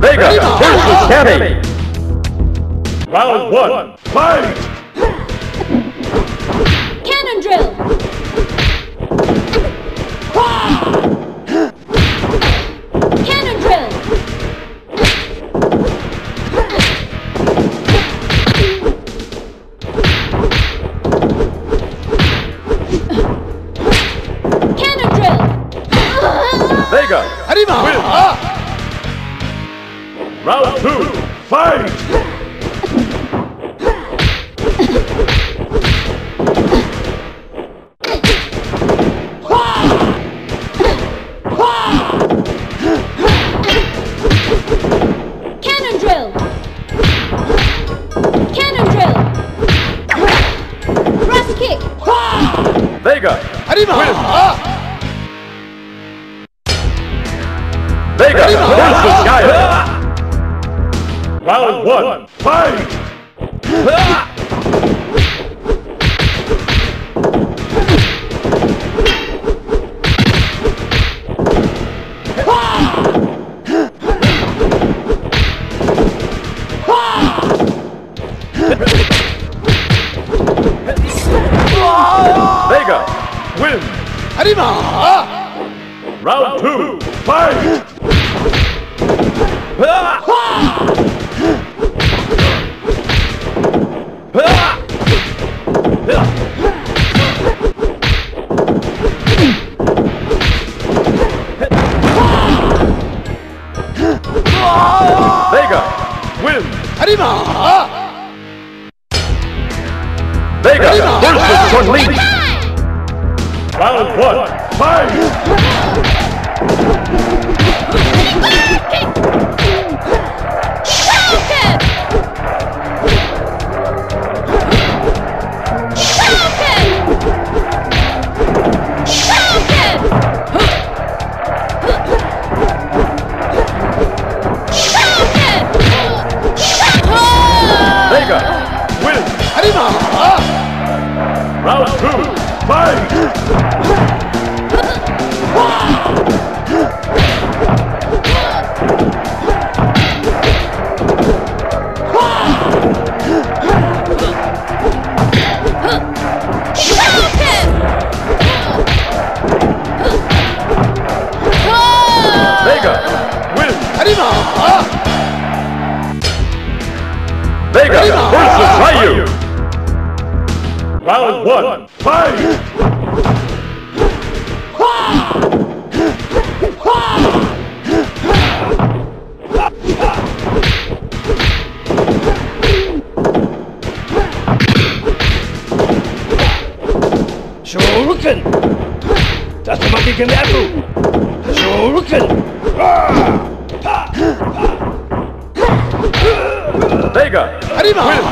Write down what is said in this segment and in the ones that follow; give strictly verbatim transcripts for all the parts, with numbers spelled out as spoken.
Vega versus Kenny. Round one, fight! Cannon drill! Cannon drill! Cannon drill! Vega wins! Round two, fight! Cannon drill! Cannon drill! Thrust kick! Vega wins! Vega versus Gaia! Round one, fight! Vega wins! Round two, fight! Vega wins! Vega versus Chun-Li! Round one, fight! Vega wins! Round two, fight! Vega wins! Vega versus Ryu! Round one, fight! Shoryuken! Tatsumaki Kenyaku! Shoryuken! Vega wins!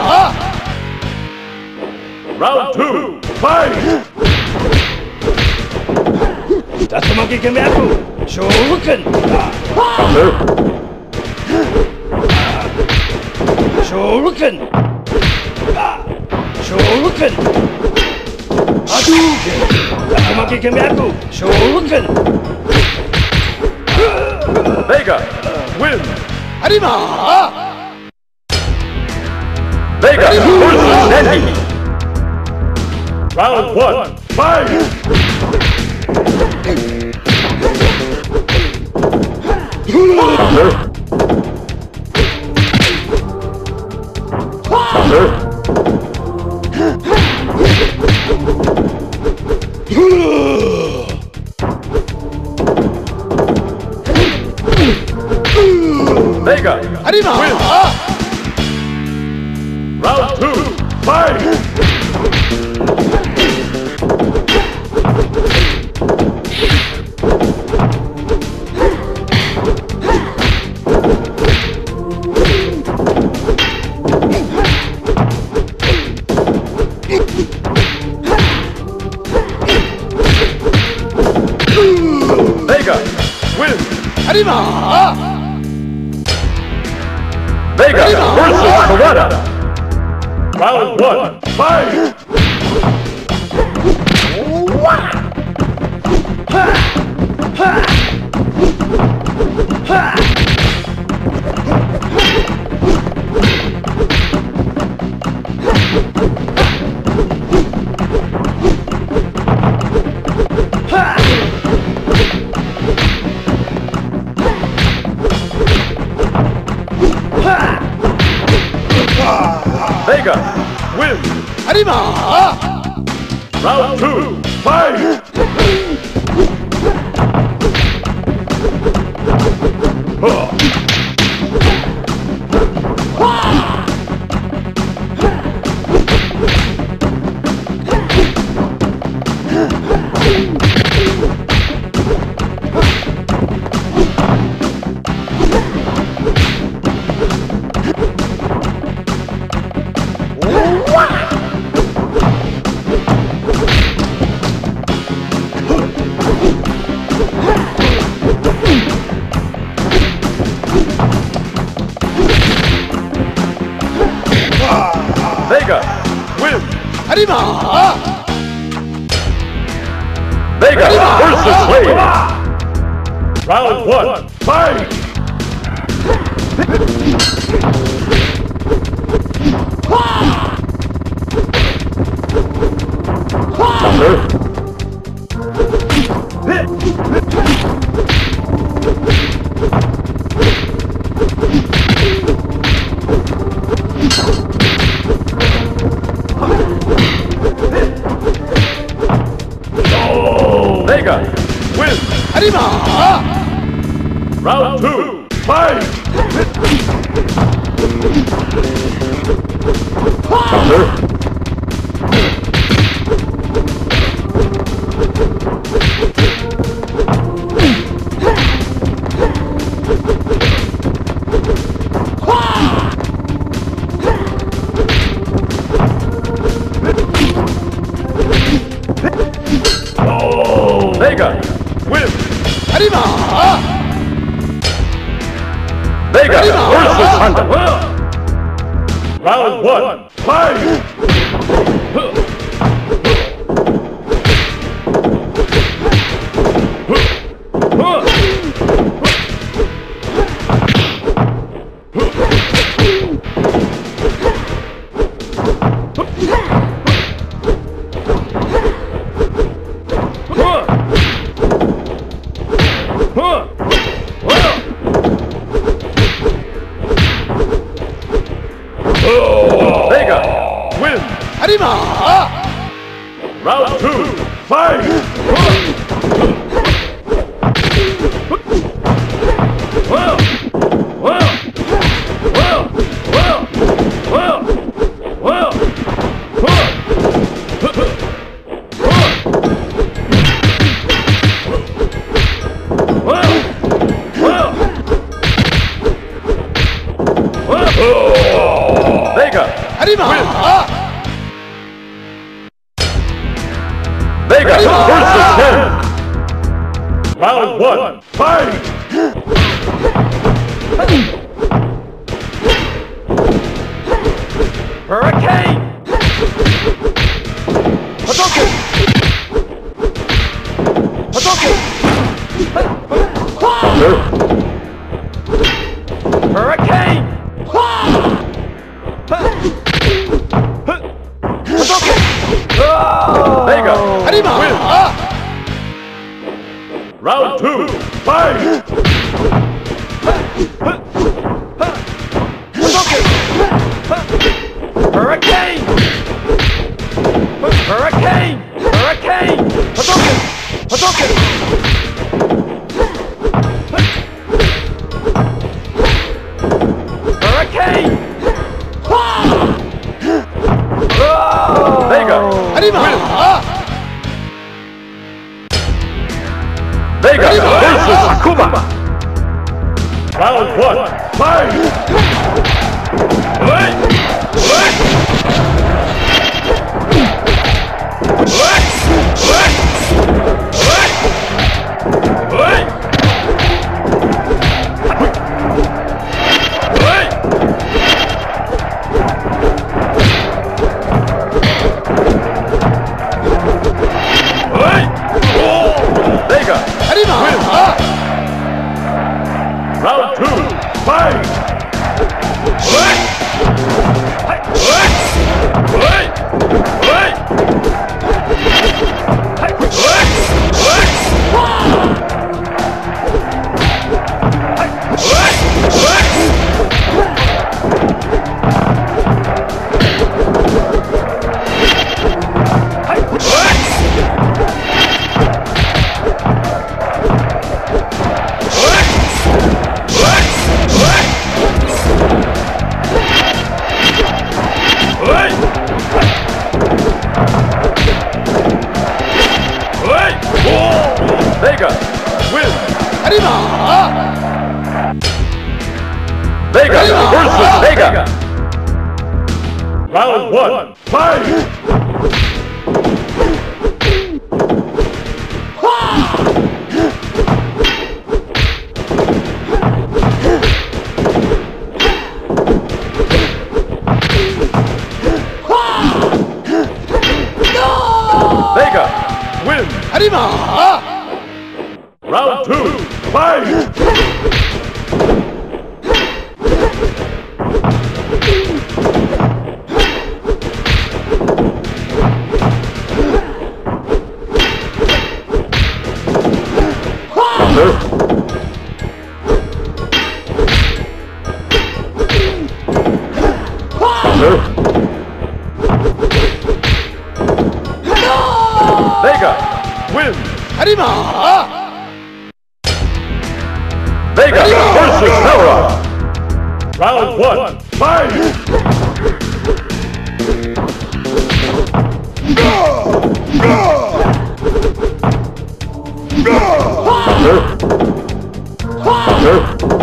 Round two, fight! Tatsumaki Kenyaku! Shoryuken! Counter! Shoryuken! Shoryuken! Hadouken! Tatsumaki Kenyaku! Shoryuken! Vega wins! Harima! Vega versus Nenji! Round one, fight! Counter! Counter! Vega wins! Round two, fight! Vega wins! Vega versus Kawada! Round one, fight! Round two, fight! Huh. Vega, win! Vega versus Wave! Round one, fight! Counter. Vega, win! Round two, fight! Counter. Vega, win! Vega versus Honda! Round one, fight! Vega, win! Round two, fight! Well, well, well, well, well, well, Vega, win! Vega versus Ken! Round one, fight! Hurricane! Hadouken! Hadouken! Counter! Hurricane! Vega, win! Round two, fight! Hurricane! Hurricane! Hurricane! Hadouken! Hadouken! Hurricane! Vega, win! Vega versus Akuma! Round one, fight! Wait! Wait! Wait! Wait! Wait! Wait! Wait! Vega, win! Round two, fight! Wait! Wait! Wait! Wait! Round one, fight! Vega, win! Harima! Round two, fight! Counter. Counter. Vega, win! Harima! Vega versus Power. Round one, fight! Counter. Counter.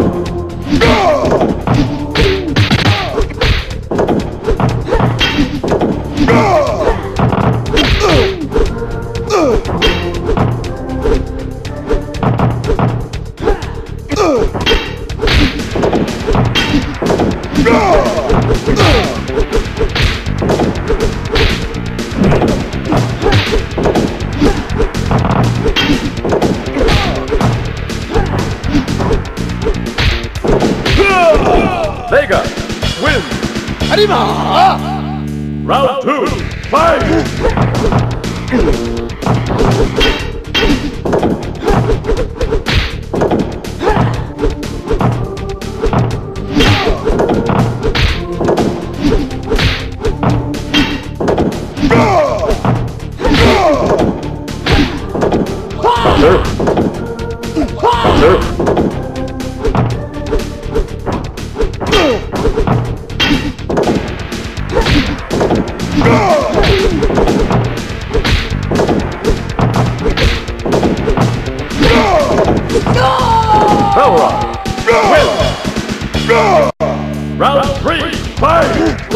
Vega, win! Harima! Round two, fight! Counter. Counter. Power up! Win! Round three, fight!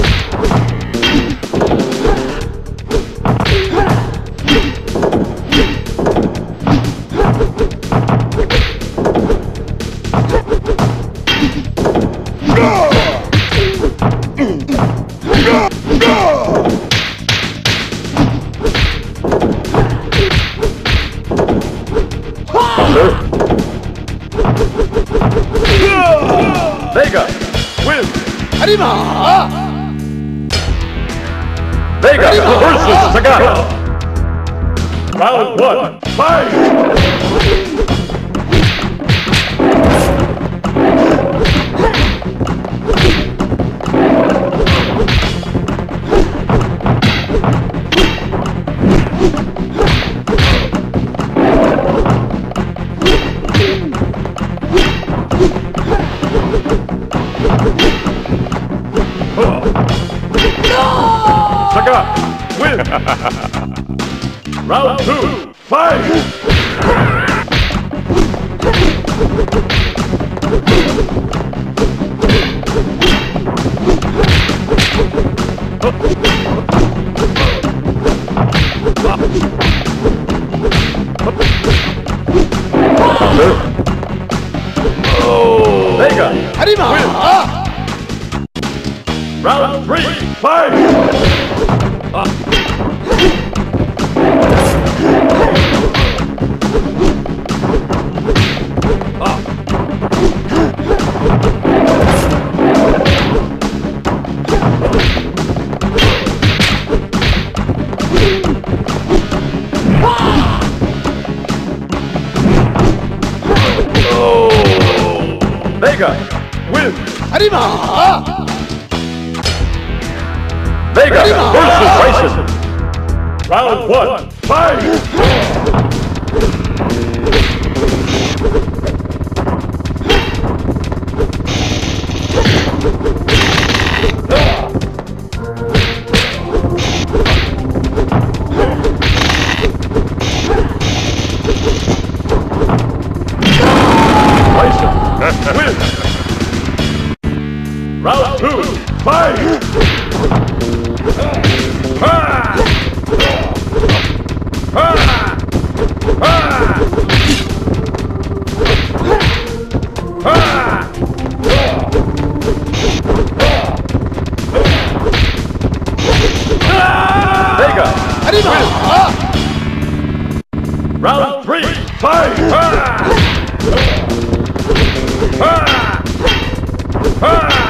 Vega, win! Harima! Vega versus Sagata! Round one, fight! Sagat, win! Round two, fight! Vega, Harima! win! Round three, fight! Vega, win! Harima! Vega versus Tyson! Round one, fight! Tyson, win! Round two, fight! Round three, fight! Ah! Ah! Ah!